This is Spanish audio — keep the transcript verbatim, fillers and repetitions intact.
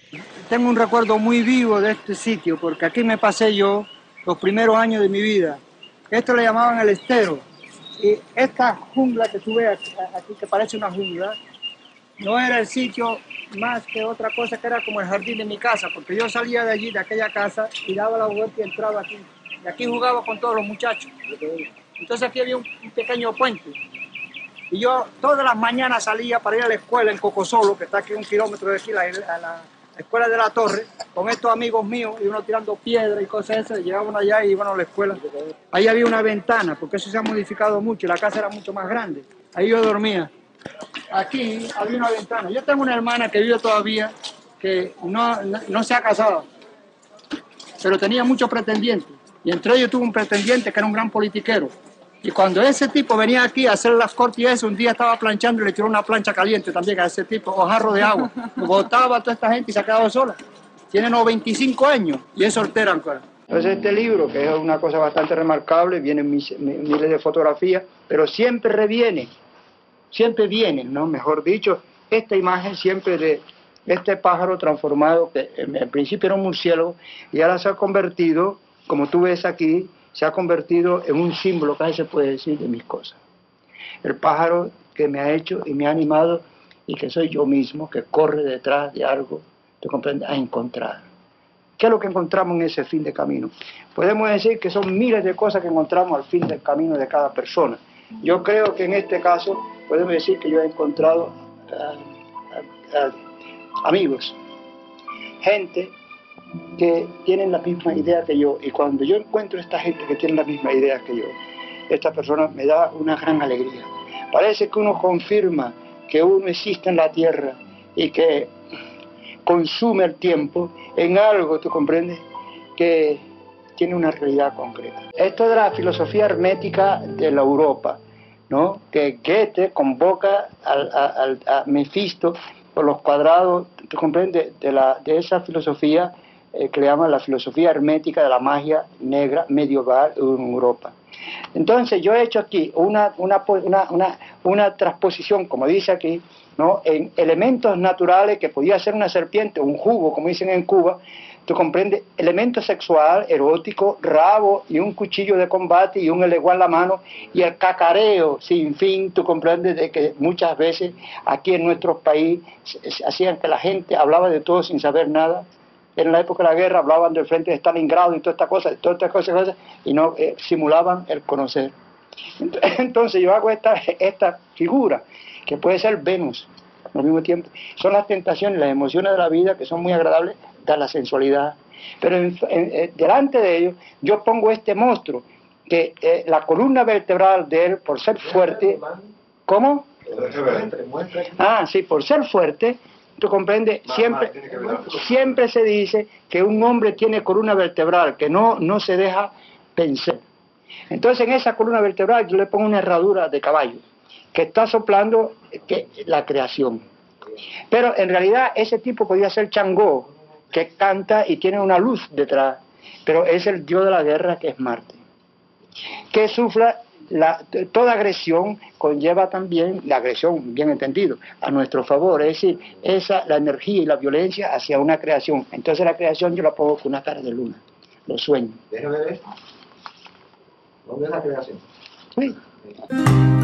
Tengo un recuerdo muy vivo de este sitio, porque aquí me pasé yo los primeros años de mi vida. Esto le llamaban el estero. Y esta jungla que tú ves aquí, aquí, que parece una jungla, no era el sitio más que otra cosa, que era como el jardín de mi casa, porque yo salía de allí, de aquella casa, y daba la vuelta y entraba aquí. Y aquí jugaba con todos los muchachos. Entonces aquí había un, un pequeño puente. Y yo todas las mañanas salía para ir a la escuela en Cocosolo, que está aquí a un kilómetro de aquí, la, a la escuela de la Torre, con estos amigos míos, y uno tirando piedras y cosas esas, llegaban allá y iban a la escuela. Ahí había una ventana, porque eso se ha modificado mucho, y la casa era mucho más grande. Ahí yo dormía. Aquí había una ventana. Yo tengo una hermana que vive todavía, que no, no, no se ha casado, pero tenía muchos pretendientes. Y entre ellos tuvo un pretendiente que era un gran politiquero. Y cuando ese tipo venía aquí a hacer las cortes y eso, un día estaba planchando y le tiró una plancha caliente también a ese tipo, o jarro de agua. Botaba a toda esta gente y se ha quedado sola. Tiene noventa y cinco años y es soltera ancora. Entonces este libro, que es una cosa bastante remarcable, vienen miles de fotografías, pero siempre reviene, siempre viene, ¿no? Mejor dicho, esta imagen siempre de este pájaro transformado, que en principio era un murciélago, y ahora se ha convertido, como tú ves aquí, se ha convertido en un símbolo, casi se puede decir, de mis cosas. El pájaro que me ha hecho y me ha animado, y que soy yo mismo, que corre detrás de algo, ¿te comprendes?, a encontrar. ¿Qué es lo que encontramos en ese fin de camino? Podemos decir que son miles de cosas que encontramos al fin del camino de cada persona. Yo creo que en este caso podemos decir que yo he encontrado uh, uh, uh, amigos, gente que tienen la misma idea que yo, y cuando yo encuentro a esta gente que tiene la misma idea que yo, esta persona me da una gran alegría. Parece que uno confirma que uno existe en la tierra y que consume el tiempo en algo, ¿tú comprendes?, que tiene una realidad concreta. Esto de la filosofía hermética de la Europa, ¿no?, que Goethe convoca al, al, a Mefisto por los cuadrados, ¿tú comprendes?, de, la, de esa filosofía eh, que le llaman la filosofía hermética de la magia negra medieval en Europa. Entonces yo he hecho aquí una, una, una, una, una transposición, como dice aquí, ¿no?, en elementos naturales que podía ser una serpiente, un jugo, como dicen en Cuba, tú comprendes, elemento sexual, erótico, rabo y un cuchillo de combate y un eleguá en la mano y el cacareo sin fin, tú comprendes, de que muchas veces aquí en nuestro país hacían que la gente hablaba de todo sin saber nada. En la época de la guerra hablaban del frente de Stalingrado y todas estas cosas, todas estas cosas, cosas y no eh, simulaban el conocer. Entonces yo hago esta, esta figura, que puede ser Venus al mismo tiempo. Son las tentaciones, las emociones de la vida que son muy agradables, da la sensualidad. Pero en, en, en, delante de ellos yo pongo este monstruo, que eh, la columna vertebral de él, por ser fuerte, ¿cómo? Ah, sí, por ser fuerte, tú comprendes, siempre, siempre se dice que un hombre tiene columna vertebral, que no, no se deja pensar. Entonces en esa columna vertebral yo le pongo una herradura de caballo, que está soplando que, la creación. Pero en realidad ese tipo podía ser Changó, que canta y tiene una luz detrás, pero es el dios de la guerra, que es Marte, que sufra. La, toda agresión conlleva también la agresión, bien entendido, a nuestro favor, es decir, esa, la energía y la violencia hacia una creación. Entonces la creación yo la pongo con una cara de luna, los sueños. Déjame ver. ¿Dónde es la creación? Sí.